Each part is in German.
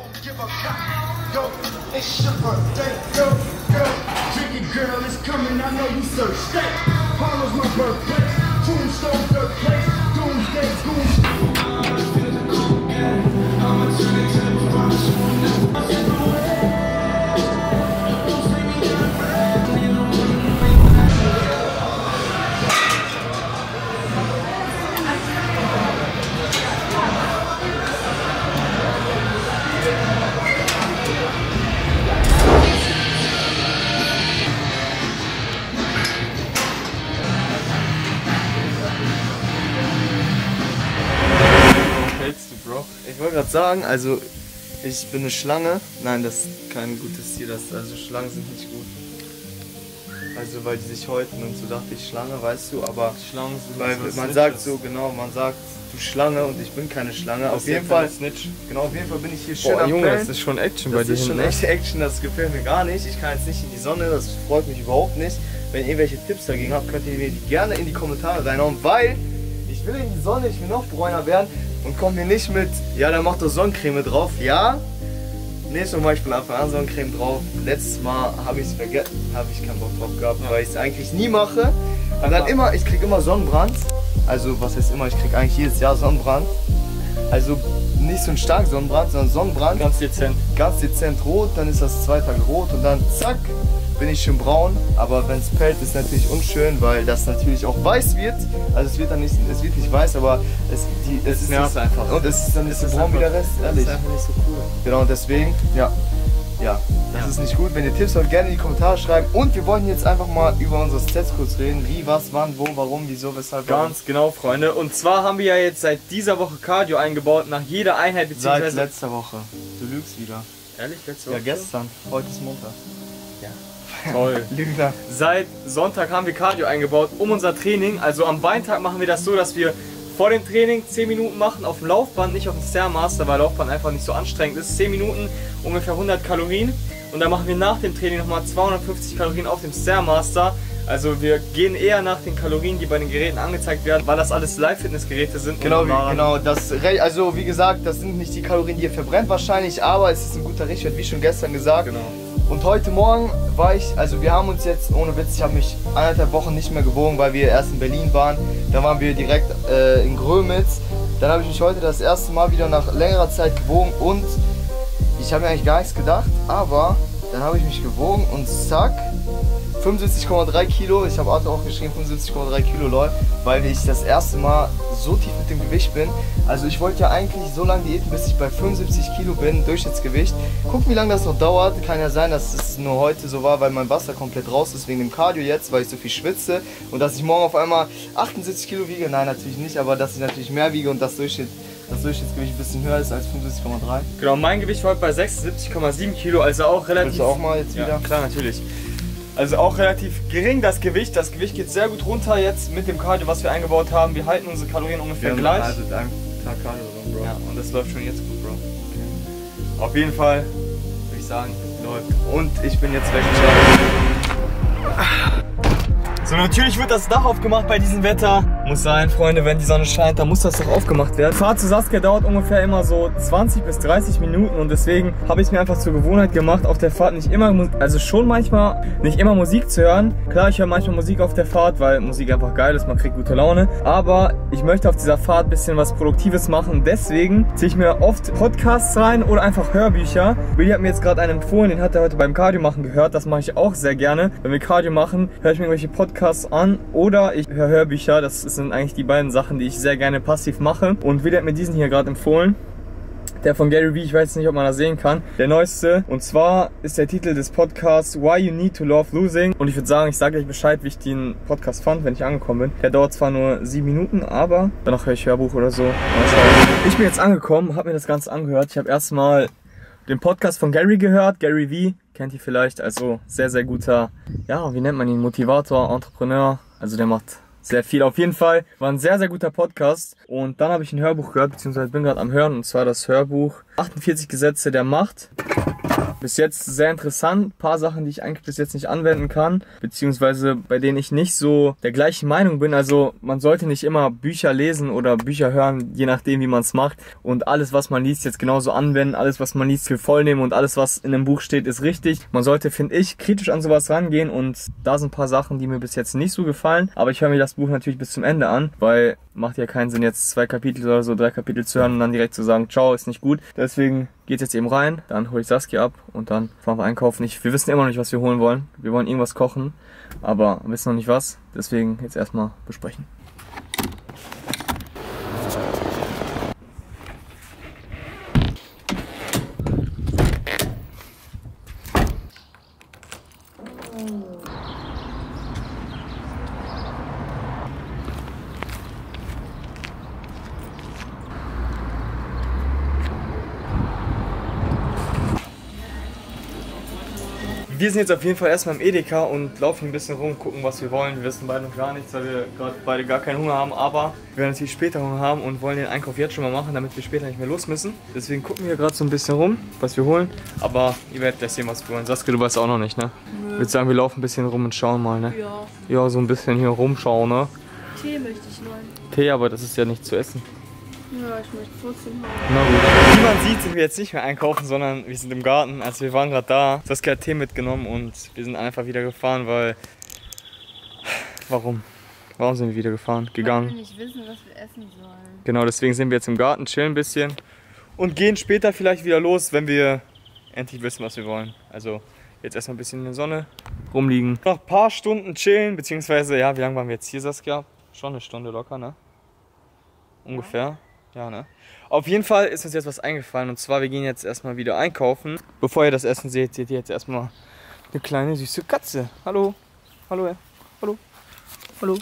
give a cop. Yo, it's your birthday, girl. Drink it, girl, it's coming. I know you serve steak. Harlem's my birthplace. Tombstone, third place. Doomsday, I'ma turn it to the promise. Ich wollte gerade sagen, also ich bin eine Schlange. Nein, das ist kein gutes Ziel. Also Schlangen sind nicht gut. Also weil die sich häuten und so dachte ich Schlange, weißt du, aber Schlangen sind weil man sagt so genau, man sagt du Schlange und ich bin keine Schlange. Auf jeden Fall Snitch. Genau, auf jeden Fall bin ich hier schön am Junge, Fällen. das ist schon Action bei dir. Das ist schon echt Action, das gefällt mir gar nicht. Ich kann jetzt nicht in die Sonne, das freut mich überhaupt nicht. Wenn ihr irgendwelche Tipps dagegen habt, könnt ihr mir die gerne in die Kommentare reinhauen, weil ich will in die Sonne, ich will noch bräuner werden. Und kommt mir nicht mit, ja, dann macht doch Sonnencreme drauf. Ja, nächstes Mal ich von Anfang an Sonnencreme drauf. Letztes Mal habe ich es vergessen, habe ich keinen Bock drauf gehabt, weil ich es eigentlich nie mache. Und dann immer, ich kriege immer Sonnenbrand. Also was heißt immer, ich kriege eigentlich jedes Jahr Sonnenbrand. Also nicht so ein starker Sonnenbrand, sondern Sonnenbrand. Ganz dezent. Ganz dezent rot, dann ist das 2 Tage rot und dann zack, bin ich schon braun. Aber wenn es pellt, ist natürlich unschön, weil das natürlich auch weiß wird. Also es wird dann nicht, es wird nicht weiß, aber es ist nervt einfach. Und es ist dann nicht so braun wie der Rest, ehrlich. Das ist einfach nicht so cool. Genau, und deswegen, ja, das ist nicht gut. Wenn ihr Tipps habt, gerne in die Kommentare schreiben. Und wir wollen jetzt einfach mal über unsere Stats kurz reden. Wie, was, wann, wo, warum, wieso, weshalb. Ganz genau, Freunde. Und zwar haben wir ja jetzt seit dieser Woche Cardio eingebaut, nach jeder Einheit beziehungsweise... Seit letzter Woche. Du lügst wieder. Ehrlich, letzte Woche? Ja, gestern. Heute ist Montag. Ja. Toll. Lügner. Seit Sonntag haben wir Cardio eingebaut, um unser Training. Also am Beintag machen wir das so, dass wir vor dem Training 10 Minuten machen auf dem Laufband, nicht auf dem Stairmaster, weil Laufband einfach nicht so anstrengend ist. 10 Minuten, ungefähr 100 Kalorien. Und dann machen wir nach dem Training nochmal 250 Kalorien auf dem Stairmaster. Also wir gehen eher nach den Kalorien, die bei den Geräten angezeigt werden, weil das alles Live-Fitness-Geräte sind. Genau, genau. Also wie gesagt, das sind nicht die Kalorien, die ihr verbrennt wahrscheinlich, aber es ist ein guter Richtwert, wie schon gestern gesagt. Genau. Und heute Morgen war ich, also wir haben uns jetzt, ohne Witz, ich habe mich 1,5 Wochen nicht mehr gewogen, weil wir erst in Berlin waren. Dann waren wir direkt in Grömitz. Dann habe ich mich heute das erste Mal wieder nach längerer Zeit gewogen und ich habe mir eigentlich gar nichts gedacht, aber dann habe ich mich gewogen und zack, 75,3 Kilo. Ich habe auch geschrieben 75,3 Kilo, Leute, weil ich das erste Mal so tief mit dem Gewicht bin. Also ich wollte ja eigentlich so lange diäten, bis ich bei 75 Kilo bin, Durchschnittsgewicht. Gucken, wie lange das noch dauert. Kann ja sein, dass es nur heute so war, weil mein Wasser komplett raus ist wegen dem Cardio jetzt, weil ich so viel schwitze. Und dass ich morgen auf einmal 78 Kilo wiege. Nein, natürlich nicht, aber dass ich natürlich mehr wiege und das Durchschnittsgewicht ein bisschen höher ist als 75,3. Genau, mein Gewicht war heute bei 76,7 Kilo, also auch relativ... Willst du auch mal jetzt wieder? Ja, klar, natürlich. Also auch relativ gering das Gewicht. Das Gewicht geht sehr gut runter jetzt mit dem Cardio, was wir eingebaut haben. Wir halten unsere Kalorien ungefähr gleich. Also einen Tag Cardio, Bro. Ja, und das läuft schon jetzt gut, Bro. Okay. Auf jeden Fall würde ich sagen, läuft. Und ich bin jetzt weg. So, natürlich wird das Dach aufgemacht bei diesem Wetter. Muss sein, Freunde, wenn die Sonne scheint, dann muss das doch aufgemacht werden. Die Fahrt zu Saskia dauert ungefähr immer so 20 bis 30 Minuten und deswegen habe ich es mir einfach zur Gewohnheit gemacht, auf der Fahrt nicht immer, also schon manchmal, nicht immer Musik zu hören. Klar, ich höre manchmal Musik auf der Fahrt, weil Musik einfach geil ist, man kriegt gute Laune. Aber ich möchte auf dieser Fahrt ein bisschen was Produktives machen. Deswegen ziehe ich mir oft Podcasts rein oder einfach Hörbücher. Willi hat mir jetzt gerade einen empfohlen, den hat er heute beim Cardio machen gehört. Das mache ich auch sehr gerne. Wenn wir Cardio machen, höre ich mir irgendwelche Podcasts an oder ich höre Hörbücher. Das sind eigentlich die beiden Sachen, die ich sehr gerne passiv mache. Und Willi hat mir diesen hier gerade empfohlen. Der von Gary Vee, ich weiß nicht, ob man das sehen kann. Der neueste. Und zwar ist der Titel des Podcasts Why You Need to Love Losing. Und ich würde sagen, ich sage euch Bescheid, wie ich den Podcast fand, wenn ich angekommen bin. Der dauert zwar nur 7 Minuten, aber danach höre ich Hörbuch oder so. Mal schauen. Ich bin jetzt angekommen, habe mir das Ganze angehört. Ich habe erstmal den Podcast von Gary gehört. Gary Vee, kennt ihr vielleicht. Also sehr, sehr guter, ja, wie nennt man ihn? Motivator, Entrepreneur. Also der macht sehr viel. Auf jeden Fall war ein sehr, sehr guter Podcast. Und dann habe ich ein Hörbuch gehört, beziehungsweise bin gerade am Hören. Und zwar das Hörbuch 48 Gesetze der Macht. bis jetzt sehr interessant. Ein paar Sachen, die ich eigentlich bis jetzt nicht anwenden kann, beziehungsweise bei denen ich nicht so der gleichen Meinung bin. Also man sollte nicht immer Bücher lesen oder Bücher hören, je nachdem wie man es macht. Und alles, was man liest, jetzt genauso anwenden. Alles, was man liest, für voll nehmen und alles, was in einem Buch steht, ist richtig. Man sollte, finde ich, kritisch an sowas rangehen und da sind ein paar Sachen, die mir bis jetzt nicht so gefallen. Aber ich höre mir das Buch natürlich bis zum Ende an, weil macht ja keinen Sinn, jetzt 2 Kapitel oder so, 3 Kapitel zu hören und dann direkt zu sagen, ciao, ist nicht gut. Deswegen geht's jetzt eben rein, dann hole ich Saskia ab und dann fahren wir einkaufen. Wir wissen immer noch nicht, was wir holen wollen. Wir wollen irgendwas kochen, aber wissen noch nicht was. Deswegen jetzt erstmal besprechen. Wir sind jetzt auf jeden Fall erstmal im Edeka und laufen ein bisschen rum, gucken, was wir wollen. Wir wissen beide noch gar nichts, weil wir gerade beide gar keinen Hunger haben. Aber wir werden natürlich später Hunger haben und wollen den Einkauf jetzt schon mal machen, damit wir später nicht mehr los müssen. Deswegen gucken wir gerade so ein bisschen rum, was wir holen. Aber ihr werdet gleich sehen, was wir wollen. Saskia, du weißt auch noch nicht, ne? Nö. Ich würde sagen, wir laufen ein bisschen rum und schauen mal, ne? Ja. Ja, so ein bisschen hier rumschauen, ne? Tee möchte ich wollen. Tee, aber das ist ja nicht zu essen. Ja, ich möchte trotzdem haben. Na gut. Wie man sieht, sind wir jetzt nicht mehr einkaufen, sondern wir sind im Garten. Also wir waren gerade da. Saskia hat Tee mitgenommen und wir sind einfach wieder gefahren, weil... Warum? Warum sind wir wieder gefahren? Gegangen. Weil wir nicht wissen, was wir essen sollen. Genau, deswegen sind wir jetzt im Garten, chillen ein bisschen und gehen später vielleicht wieder los, wenn wir endlich wissen, was wir wollen. Also jetzt erstmal ein bisschen in der Sonne rumliegen. Noch ein paar Stunden chillen, beziehungsweise, ja, wie lange waren wir jetzt hier, Saskia? Schon eine Stunde locker, ne? Ungefähr. Ja, ne? Auf jeden Fall ist uns jetzt was eingefallen und zwar, wir gehen jetzt erstmal wieder einkaufen. Bevor ihr das Essen seht, seht ihr jetzt erstmal eine kleine süße Katze. Hallo. Hallo. Hallo. Hallo.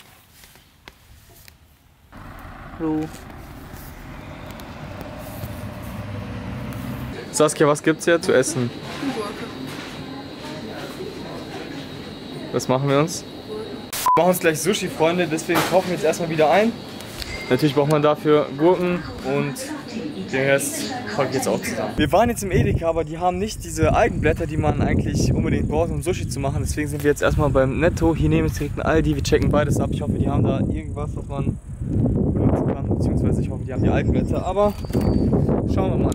Hallo. Saskia, was gibt's hier zu essen? Gurke. Was machen wir uns? Wir machen uns gleich Sushi, Freunde, deswegen kaufen wir jetzt erstmal wieder ein. Natürlich braucht man dafür Gurken und den Rest packe ich jetzt auch zusammen. Wir waren jetzt im Edeka, aber die haben nicht diese Algenblätter, die man eigentlich unbedingt braucht, um Sushi zu machen. Deswegen sind wir jetzt erstmal beim Netto. Hier neben uns direkt ein Aldi. Wir checken beides ab. Ich hoffe, die haben da irgendwas, was man benutzen kann. Beziehungsweise ich hoffe, die haben die Algenblätter. Aber schauen wir mal.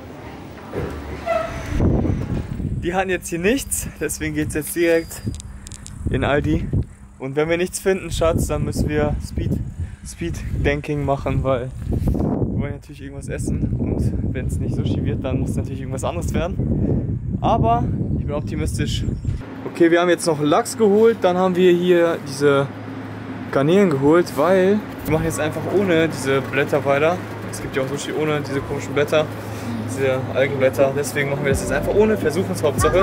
Die hatten jetzt hier nichts, deswegen geht es jetzt direkt in Aldi. Und wenn wir nichts finden, Schatz, dann müssen wir Speed-Denking machen, weil wir wollen natürlich irgendwas essen und wenn es nicht Sushi wird, dann muss natürlich irgendwas anderes werden. Aber ich bin optimistisch. Okay, wir haben jetzt noch Lachs geholt, dann haben wir hier diese Garnelen geholt, weil wir machen jetzt einfach ohne diese Blätter weiter. Es gibt ja auch Sushi ohne diese komischen Blätter, diese Algenblätter, deswegen machen wir das jetzt einfach ohne, versuchen es Hauptsache.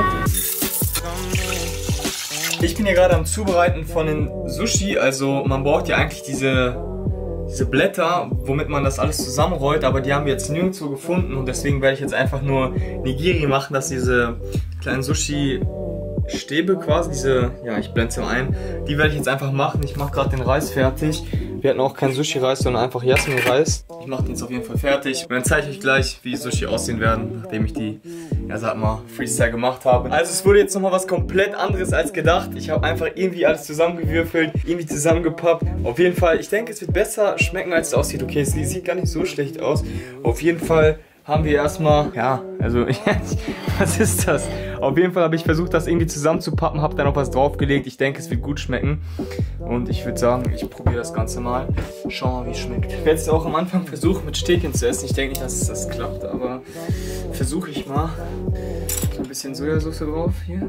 Ich bin hier gerade am Zubereiten von den Sushi, also man braucht ja eigentlich diese Blätter, womit man das alles zusammenrollt, aber die haben wir jetzt nirgendwo gefunden und deswegen werde ich jetzt einfach nur Nigiri machen, dass diese kleinen Sushi-Stäbe quasi, ja, ich blende sie mal ein, die werde ich jetzt einfach machen. Ich mache gerade den Reis fertig. Wir hatten auch keinen Sushi-Reis, sondern einfach Jasmin-Reis. Ich mache den jetzt auf jeden Fall fertig und dann zeige ich euch gleich, wie Sushi aussehen werden, nachdem ich die, ja, sag mal, Freestyle gemacht habe. Also es wurde jetzt nochmal was komplett anderes als gedacht. Ich habe einfach irgendwie alles zusammengewürfelt, irgendwie zusammengepappt. Auf jeden Fall, ich denke, es wird besser schmecken, als es aussieht. Okay, es sieht gar nicht so schlecht aus. Auf jeden Fall haben wir erstmal, ja, also, was ist das? Auf jeden Fall habe ich versucht, das irgendwie zusammenzupappen, habe dann noch was draufgelegt. Ich denke, es wird gut schmecken. Und ich würde sagen, ich probiere das Ganze mal. Schauen wir mal, wie es schmeckt. Ich werde es auch am Anfang versuchen, mit Stäbchen zu essen. Ich denke nicht, dass das klappt, aber versuche ich mal. So ein bisschen Sojasauce drauf hier.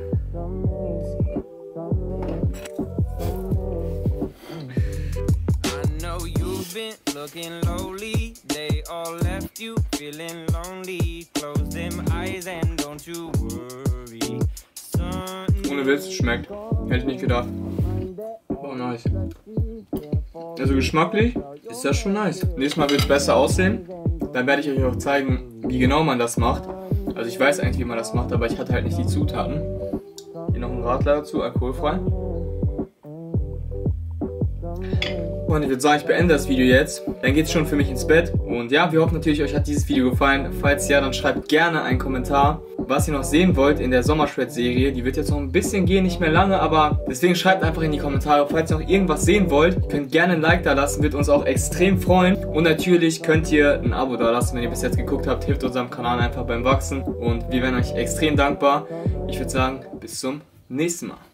Looking lowly, they all left you feeling lonely. Close them eyes and don't you worry. Ohne Witz, schmeckt. Hätte ich nicht gedacht. Oh, nice. Also geschmacklich ist das schon nice. Nächstes Mal wird es besser aussehen. Dann werde ich euch auch zeigen, wie genau man das macht. Also ich weiß eigentlich, wie man das macht, aber ich hatte halt nicht die Zutaten. Hier noch ein Radler dazu, alkoholfrei. Und ich würde sagen, ich beende das Video jetzt. Dann geht es schon für mich ins Bett. Und ja, wir hoffen natürlich, euch hat dieses Video gefallen. Falls ja, dann schreibt gerne einen Kommentar. was ihr noch sehen wollt in der Sommerschwert-Serie. Die wird jetzt noch ein bisschen gehen, nicht mehr lange, aber deswegen schreibt einfach in die Kommentare, falls ihr noch irgendwas sehen wollt. Ihr könnt gerne ein Like da lassen, wird uns auch extrem freuen. Und natürlich könnt ihr ein Abo da lassen, wenn ihr bis jetzt geguckt habt. Hilft unserem Kanal einfach beim Wachsen und wir wären euch extrem dankbar. Ich würde sagen, bis zum nächsten Mal.